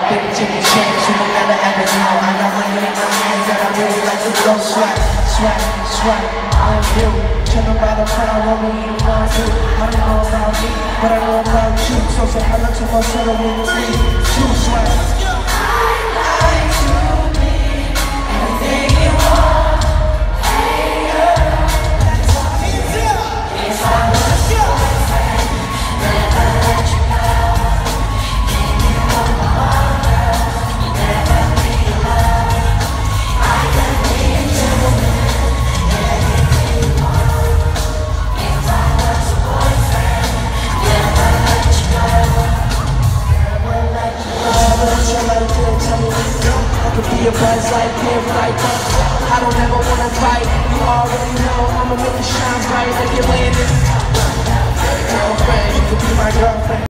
big chicken change, you will never ever know. I got money in my hands that I really like to blow. Swag, swag, swag, I am you. Chillin' by the crowd, what we eat on you. I don't know about me, but I know about you. So say hello to my son, we will be too swag. I could be a buzz like him, like I don't ever wanna fight. You already know I'ma make it shine bright like you're landing. Girlfriend, you could be my girlfriend.